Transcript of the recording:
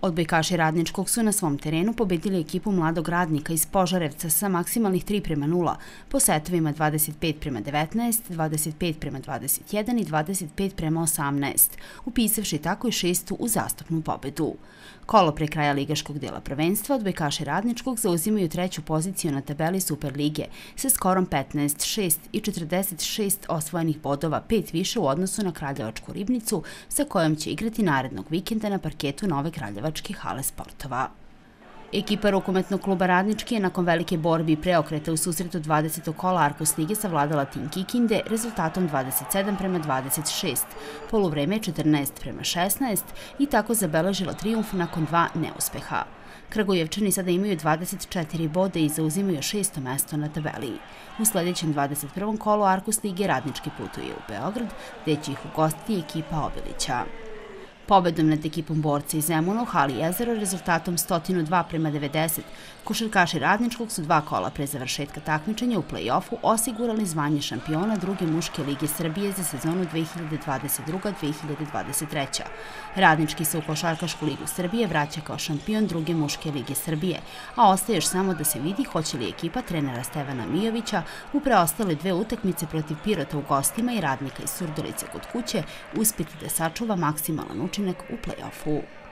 Odbojkaši Radničkog su na svom terenu pobedili ekipu Mladog Radnika iz Požarevca sa maksimalnih 3:0 po setovima 25:19, 25:21 i 25:18, upisavši tako i šestu uzastopnu pobedu. Kolo pre kraja ligaškog dela prvenstva odbojkaši Radničkog zauzimaju treću poziciju na tabeli Superlige sa skorom 15-6 i 46 osvojenih bodova, 5 više u odnosu na Kraljevačku Ribnicu sa kojom će igrati narednog vikenda na parketu Nove Kraljevačke hale sportova. Ekipa rukometnog kluba Radnički je nakon velike borbe i preokreta u susretu 20. kola Arkos lige savladala tim Kikinde rezultatom 27:26, poluvreme 14:16 i tako zabeležila trijumf nakon 2 neuspeha. Kragujevčani sada imaju 24 boda i zauzimaju 6. mesto na tabeli. U sledećem 21. kolu Arkos lige Radnički putuje u Beograd, gde će ih ugostiti ekipa Obilića. Pobedom nad ekipom Borca iz Zemuna u hali Jezero rezultatom 102:90, košarkaši Radničkog su 2 kola pre završetka takmičenja u plej-ofu osigurali zvanje šampiona druge muške lige Srbije za sezonu 2022-2023. Radnički se u Košarkašku ligu Srbije vraća kao šampion druge muške lige Srbije, a ostaje još samo da se vidi hoće li ekipa trenera Stevana Mijovića u preostale 2 utakmice protiv Pirota u gostima i Radnika iz Surdulice kod kuće uspeti da sačuva maksimalan učinak u plej-ofu.